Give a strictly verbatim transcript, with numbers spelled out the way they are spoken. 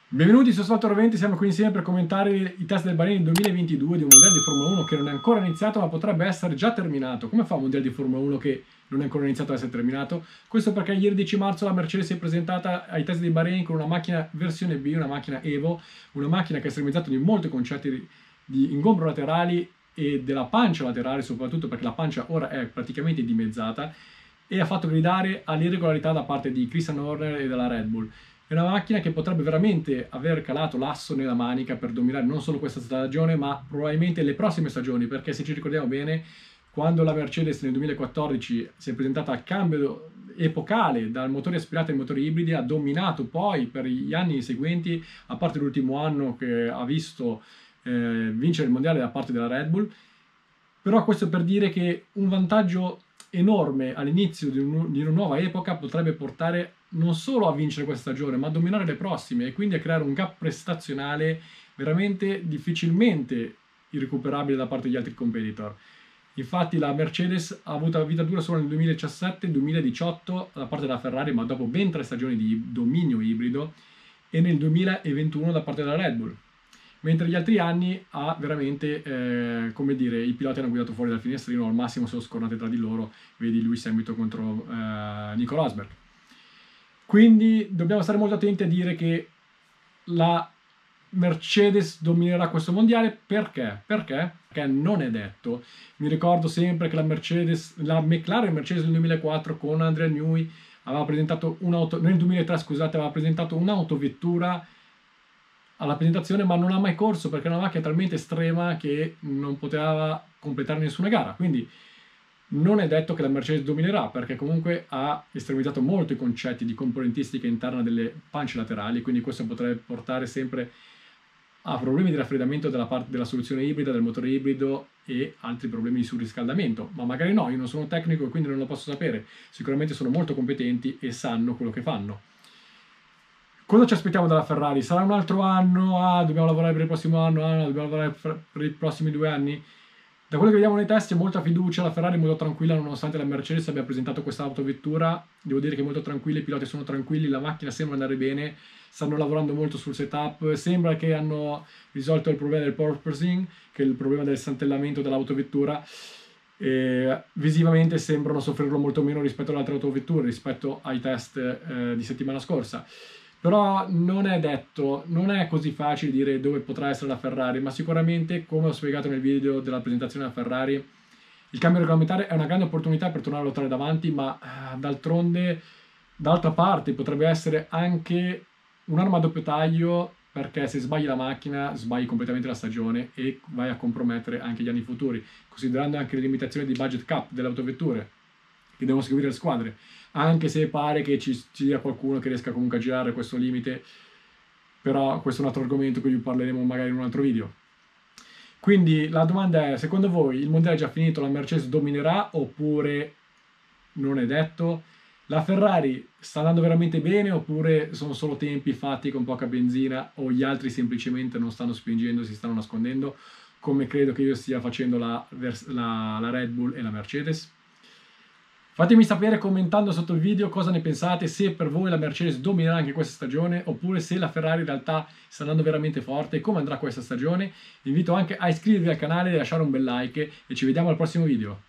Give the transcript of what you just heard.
Benvenuti su Asfalto Roventi, siamo qui insieme per commentare i test del Bahrain duemilaventidue di un mondiale di Formula uno che non è ancora iniziato ma potrebbe essere già terminato. Come fa un mondiale di Formula uno che non è ancora iniziato ad essere terminato? Questo perché ieri dieci marzo la Mercedes si è presentata ai test di Bahrain con una macchina versione B, una macchina Evo, una macchina che ha estremizzato di molti concetti di ingombro laterali e della pancia laterale, soprattutto perché la pancia ora è praticamente dimezzata, e ha fatto gridare all'irregolarità da parte di Christian Horner e della Red Bull. È una macchina che potrebbe veramente aver calato l'asso nella manica per dominare non solo questa stagione, ma probabilmente le prossime stagioni, perché se ci ricordiamo bene, quando la Mercedes nel duemilaquattordici si è presentata al cambio epocale dal motore aspirato ai motori ibridi, ha dominato poi per gli anni seguenti, a parte l'ultimo anno che ha visto eh, vincere il mondiale da parte della Red Bull. Però questo per dire che un vantaggio enorme all'inizio di, un, di una nuova epoca potrebbe portare non solo a vincere questa stagione, ma a dominare le prossime e quindi a creare un gap prestazionale veramente difficilmente irrecuperabile da parte degli altri competitor. Infatti la Mercedes ha avuto la vita dura solo nel duemiladiciassette duemiladiciotto da parte della Ferrari, ma dopo ben tre stagioni di dominio ibrido, e nel duemilaventuno da parte della Red Bull. Mentre gli altri anni ha veramente, eh, come dire, i piloti hanno guidato fuori dal finestrino, al massimo sono scornate tra di loro, vedi Lewis Hamilton contro eh, Nico Rosberg. Quindi dobbiamo stare molto attenti a dire che la Mercedes dominerà questo mondiale. Perché? Perché? Perché non è detto. Mi ricordo sempre che la Mercedes, la McLaren Mercedes del duemilaquattro con Adrian Newey aveva presentato un'auto, nel duemilatré scusate, aveva presentato un'autovettura alla presentazione, ma non ha mai corso perché è una macchina talmente estrema che non poteva completare nessuna gara. Quindi non è detto che la Mercedes dominerà, perché comunque ha estremizzato molto i concetti di componentistica interna delle pance laterali, quindi questo potrebbe portare sempre a problemi di raffreddamento della parte della soluzione ibrida, del motore ibrido e altri problemi di surriscaldamento. Ma magari no, io non sono tecnico e quindi non lo posso sapere. Sicuramente sono molto competenti e sanno quello che fanno. Cosa ci aspettiamo dalla Ferrari? Sarà un altro anno? Ah, dobbiamo lavorare per il prossimo anno? Ah, no, dobbiamo lavorare per i prossimi due anni? Da quello che vediamo nei test c'è molta fiducia, la Ferrari è molto tranquilla nonostante la Mercedes abbia presentato questa autovettura. Devo dire che è molto tranquilla, i piloti sono tranquilli, la macchina sembra andare bene, stanno lavorando molto sul setup, sembra che hanno risolto il problema del porpoising, che è il problema del saltellamento dell'autovettura. E visivamente sembrano soffrirlo molto meno rispetto alle altre autovetture, rispetto ai test eh, di settimana scorsa. Però non è detto, non è così facile dire dove potrà essere la Ferrari, ma sicuramente, come ho spiegato nel video della presentazione della Ferrari, il cambio regolamentare è una grande opportunità per tornare a lottare davanti, ma eh, d'altronde, d'altra parte, potrebbe essere anche un'arma a doppio taglio, perché se sbagli la macchina, sbagli completamente la stagione e vai a compromettere anche gli anni futuri, considerando anche le limitazioni di budget cap delle autovetture che devono seguire le squadre, anche se pare che ci sia qualcuno che riesca comunque a girare questo limite, però questo è un altro argomento di cui parleremo magari in un altro video. Quindi la domanda è, secondo voi il mondiale è già finito, la Mercedes dominerà oppure non è detto? La Ferrari sta andando veramente bene oppure sono solo tempi fatti con poca benzina o gli altri semplicemente non stanno spingendo, si stanno nascondendo, come credo che io stia facendo la, la, la Red Bull e la Mercedes? Fatemi sapere commentando sotto il video cosa ne pensate, se per voi la Mercedes dominerà anche questa stagione oppure se la Ferrari in realtà sta andando veramente forte e come andrà questa stagione. Vi invito anche a iscrivervi al canale e a lasciare un bel like e ci vediamo al prossimo video.